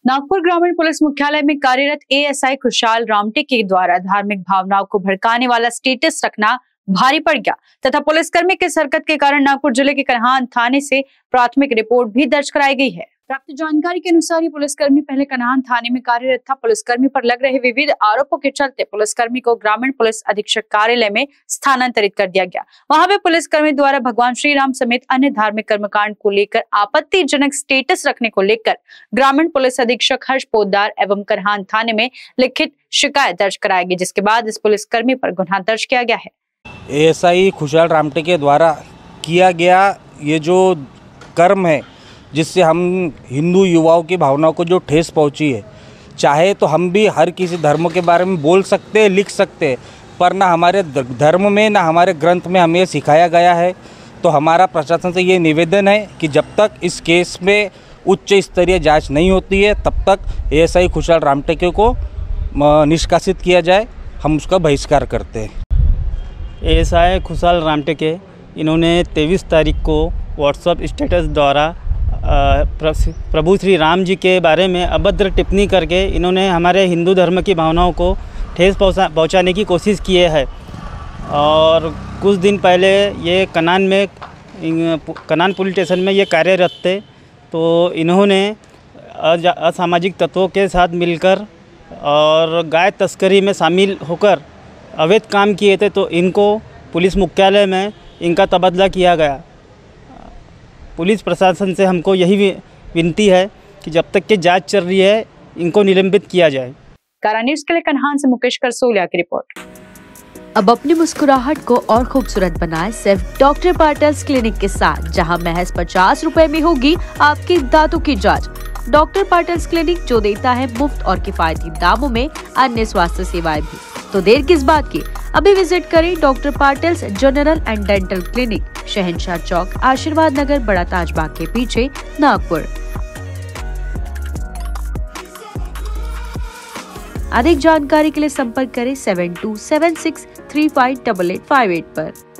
नागपुर ग्रामीण पुलिस मुख्यालय में कार्यरत एएसआई खुशहाल रामटे के द्वारा धार्मिक भावनाओं को भड़काने वाला स्टेटस रखना भारी पड़ गया तथा पुलिसकर्मी के हरकत के कारण नागपुर जिले के कन्हान थाने से प्राथमिक रिपोर्ट भी दर्ज कराई गई है। प्राप्त जानकारी के अनुसार ये पुलिसकर्मी पहले कन्हान थाने में कार्यरत था। पुलिसकर्मी पर लग रहे विविध आरोपों के चलते पुलिसकर्मी को ग्रामीण पुलिस अधीक्षक कार्यालय में स्थानांतरित कर दिया गया। वहां पे पुलिसकर्मी द्वारा भगवान श्री राम समेत अन्य धार्मिक कर्मकांड को लेकर आपत्तिजनक स्टेटस रखने को लेकर ग्रामीण पुलिस अधीक्षक हर्ष पोद्दार एवं कन्हान थाने में लिखित शिकायत दर्ज कराई गई, जिसके बाद इस पुलिसकर्मी पर गुनाह दर्ज किया गया है। एएसआई खुशहाल रामटे के द्वारा किया गया ये जो कर्म है, जिससे हम हिंदू युवाओं की भावनाओं को जो ठेस पहुंची है, चाहे तो हम भी हर किसी धर्म के बारे में बोल सकते हैं, लिख सकते हैं, पर ना हमारे धर्म में ना हमारे ग्रंथ में हमें सिखाया गया है। तो हमारा प्रशासन से ये निवेदन है कि जब तक इस केस में उच्च स्तरीय जांच नहीं होती है तब तक एएसआई खुशहाल रामटे को निष्कासित किया जाए। हम उसका बहिष्कार करते हैं। एएसआई खुशहाल रामटे इन्होंने 23 तारीख को व्हाट्सएप स्टेटस द्वारा प्रभु श्री राम जी के बारे में अभद्र टिप्पणी करके इन्होंने हमारे हिंदू धर्म की भावनाओं को ठेस पहुंचाने की कोशिश की है। और कुछ दिन पहले ये कनान पुलिस स्टेशन में ये कार्यरत थे, तो इन्होंने असामाजिक तत्वों के साथ मिलकर और गाय तस्करी में शामिल होकर अवैध काम किए थे। तो इनको पुलिस मुख्यालय में इनका तबादला किया गया। पुलिस प्रशासन से हमको यही विनती है कि जब तक की जांच चल रही है इनको निलंबित किया जाए। कारा न्यूज़ के लिए कन्हान से मुकेश करसोलिया की रिपोर्ट। अब अपनी मुस्कुराहट को और खूबसूरत बनाएं सिर्फ डॉक्टर पार्टल्स क्लिनिक के साथ, जहां महज 50 रुपए में होगी आपके दांतों की जांच। डॉक्टर पार्टल्स क्लिनिक जो देता है मुफ्त और किफायती दामों में अन्य स्वास्थ्य सेवाएं भी। तो देर किस बात की, अभी विजिट करें डॉक्टर पार्टल्स general and dental clinic, Shahanshah Chowk, आशीर्वाद नगर, बड़ा ताजबाग के पीछे, नागपुर। अधिक जानकारी के लिए संपर्क करें 7276358858 पर।